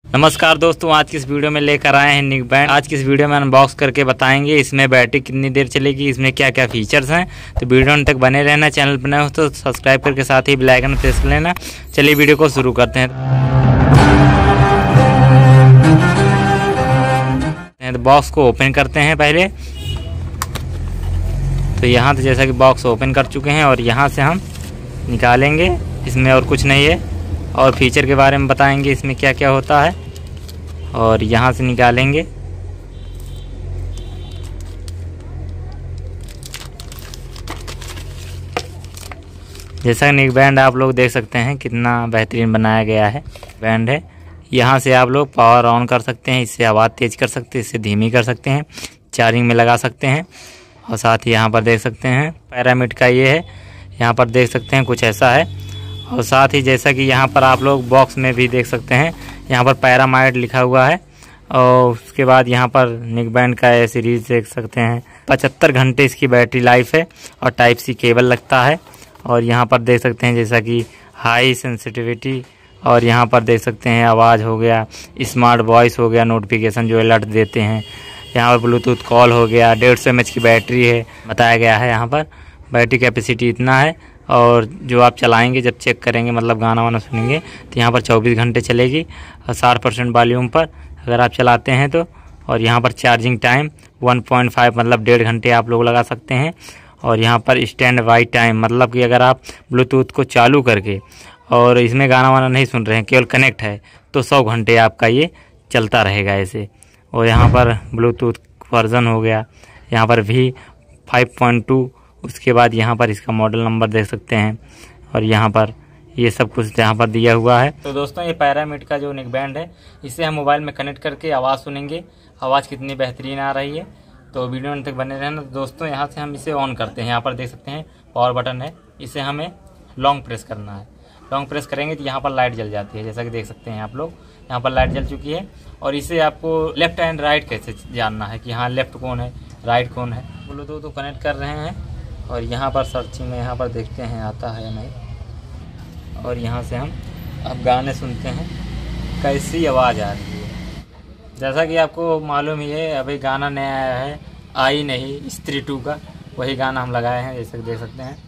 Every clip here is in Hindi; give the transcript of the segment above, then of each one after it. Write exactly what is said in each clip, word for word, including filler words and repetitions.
नमस्कार दोस्तों, आज की इस वीडियो में लेकर आए हैं निक बैंड। आज की इस वीडियो में अनबॉक्स करके बताएंगे इसमें बैटरी कितनी देर चलेगी, इसमें क्या क्या फीचर्स हैं। तो वीडियो अंत तक बने रहना। चैनल पर नए हो तो सब्सक्राइब करके साथ ही बेल आइकन प्रेस कर लेना। चलिए वीडियो को शुरू करते हैं। तो बॉक्स को ओपन करते हैं पहले। तो यहाँ तो जैसा कि बॉक्स ओपन कर चुके हैं और यहाँ से हम निकालेंगे। इसमें और कुछ नहीं है और फीचर के बारे में बताएंगे इसमें क्या क्या होता है और यहाँ से निकालेंगे। जैसा निक बैंड आप लोग देख सकते हैं कितना बेहतरीन बनाया गया है बैंड है। यहाँ से आप लोग पावर ऑन कर सकते हैं, इससे आवाज़ तेज़ कर सकते हैं, इससे धीमी कर सकते हैं, चार्जिंग में लगा सकते हैं। और साथ ही यहाँ पर देख सकते हैं पैरामिड का ये है, यहाँ पर देख सकते हैं कुछ ऐसा है। और साथ ही जैसा कि यहाँ पर आप लोग बॉक्स में भी देख सकते हैं, यहाँ पर पैरामाइड लिखा हुआ है। और उसके बाद यहाँ पर निक बैंड का ये सीरीज देख सकते हैं। पचहत्तर घंटे इसकी बैटरी लाइफ है और टाइप सी केबल लगता है। और यहाँ पर देख सकते हैं जैसा कि हाई सेंसिटिविटी, और यहाँ पर देख सकते हैं आवाज़ हो गया, स्मार्ट वॉइस हो गया, नोटिफिकेशन जो अलर्ट देते हैं। यहाँ पर ब्लूटूथ कॉल हो गया, डेढ़ सौ एम एच की बैटरी है बताया गया है। यहाँ पर बैटरी कैपेसिटी इतना है। और जो आप चलाएंगे जब चेक करेंगे, मतलब गाना वाना सुनेंगे, तो यहाँ पर चौबीस घंटे चलेगी और साठ परसेंट वॉल्यूम पर अगर आप चलाते हैं तो। और यहाँ पर charging time one point five मतलब डेढ़ घंटे आप लोग लगा सकते हैं। और यहाँ पर स्टैंड बाई टाइम मतलब कि अगर आप ब्लूटूथ को चालू करके और इसमें गाना वाना नहीं सुन रहे हैं, केवल कनेक्ट है, तो सौ घंटे आपका ये चलता रहेगा ऐसे। और यहाँ पर ब्लूटूथ वर्जन हो गया, यहाँ पर भी फाइव पॉइंट टू। उसके बाद यहाँ पर इसका मॉडल नंबर देख सकते हैं और यहाँ पर ये सब कुछ यहाँ पर दिया हुआ है। तो दोस्तों ये पैरामिड का जो निक बैंड है, इसे हम मोबाइल में कनेक्ट करके आवाज़ सुनेंगे। आवाज़ कितनी बेहतरीन आ रही है, तो वीडियो अंत तक बने रहना। तो दोस्तों यहाँ से हम इसे ऑन करते हैं। यहाँ पर देख सकते हैं पावर बटन है, इसे हमें लॉन्ग प्रेस करना है। लॉन्ग प्रेस करेंगे तो यहाँ पर लाइट जल जाती है, जैसा कि देख सकते हैं आप लोग। यहाँ पर लाइट जल चुकी है। और इसे आपको लेफ्ट एंड राइट कैसे जानना है कि हाँ लेफ्ट कौन है राइट कौन है। ब्लूटूथ तो कनेक्ट कर रहे हैं और यहाँ पर सर्चिंग में यहाँ पर देखते हैं आता है या नहीं। और यहाँ से हम अब गाने सुनते हैं कैसी आवाज़ आ रही है। जैसा कि आपको मालूम ही है, अभी गाना नया आया है, आई नहीं स्त्री टू का, वही गाना हम लगाए हैं, जैसे देख सकते हैं।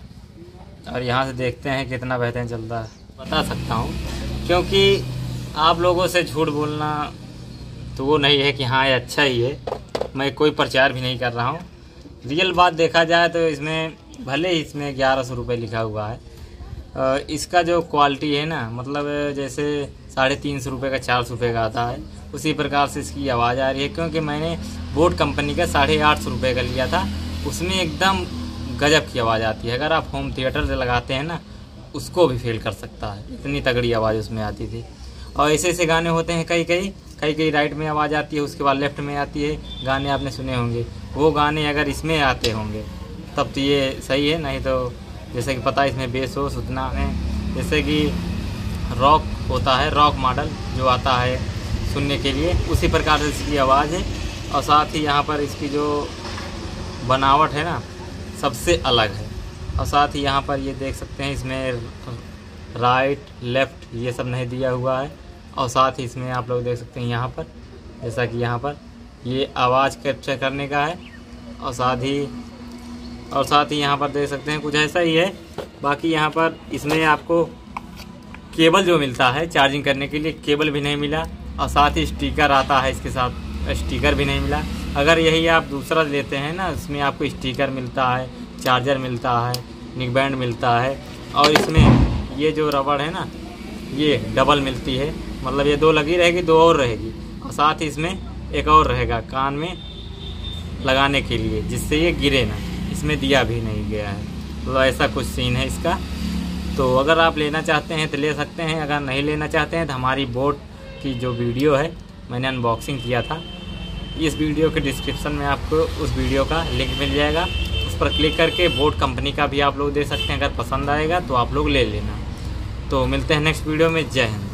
और यहाँ से देखते हैं कितना बेहतरीन चलता है। बता सकता हूँ क्योंकि आप लोगों से झूठ बोलना तो वो नहीं है कि हाँ ये अच्छा ही है। मैं कोई प्रचार भी नहीं कर रहा हूँ। रियल बात देखा जाए तो इसमें भले ही इसमें ग्यारह सौ रुपये लिखा हुआ है, इसका जो क्वालिटी है ना, मतलब जैसे साढ़े तीन सौ रुपये का चार सौ रुपये का आता है, उसी प्रकार से इसकी आवाज़ आ रही है। क्योंकि मैंने बोट कंपनी का साढ़े आठ सौ रुपये का लिया था, उसमें एकदम गजब की आवाज़ आती है। अगर आप होम थिएटर से लगाते हैं ना, उसको भी फेल कर सकता है, इतनी तगड़ी आवाज़ उसमें आती थी। और ऐसे ऐसे गाने होते हैं, कई कई कई कई राइट में आवाज़ आती है, उसके बाद लेफ्ट में आती है। गाने आपने सुने होंगे, वो गाने अगर इसमें आते होंगे तब तो ये सही है, नहीं तो जैसे कि पता है इसमें बेस हो उतना है। जैसे कि रॉक होता है, रॉक मॉडल जो आता है सुनने के लिए, उसी प्रकार से इसकी आवाज़ है। और साथ ही यहाँ पर इसकी जो बनावट है ना, सबसे अलग है। और साथ ही यहाँ पर ये देख सकते हैं इसमें राइट लेफ़्ट ये सब नहीं दिया हुआ है। और साथ ही इसमें आप लोग देख सकते हैं यहाँ पर, जैसा कि यहाँ पर ये आवाज़ कैप्चर करने का है। और साथ ही और साथ ही यहाँ पर देख सकते हैं कुछ ऐसा ही है। बाकी यहाँ पर इसमें आपको केबल जो मिलता है चार्जिंग करने के लिए, केबल भी नहीं मिला। और साथ ही स्टिकर आता है, इसके साथ स्टिकर भी नहीं मिला। अगर यही आप दूसरा लेते हैं ना, इसमें आपको स्टिकर मिलता है, चार्जर मिलता है, निक बैंड मिलता है। और इसमें ये जो रबड़ है ना, ये डबल मिलती है, मतलब ये दो लगी रहेगी, दो और रहेगी। और साथ ही इसमें एक और रहेगा कान में लगाने के लिए, जिससे ये गिरे ना। इसमें दिया भी नहीं गया है, तो ऐसा कुछ सीन है इसका। तो अगर आप लेना चाहते हैं तो ले सकते हैं, अगर नहीं लेना चाहते हैं तो हमारी बोट की जो वीडियो है मैंने अनबॉक्सिंग किया था, इस वीडियो के डिस्क्रिप्शन में आपको उस वीडियो का लिंक मिल जाएगा। उस पर क्लिक करके बोट कंपनी का भी आप लोग दे सकते हैं। अगर पसंद आएगा तो आप लोग ले लेना। तो मिलते हैं नेक्स्ट वीडियो में। जय हिंद।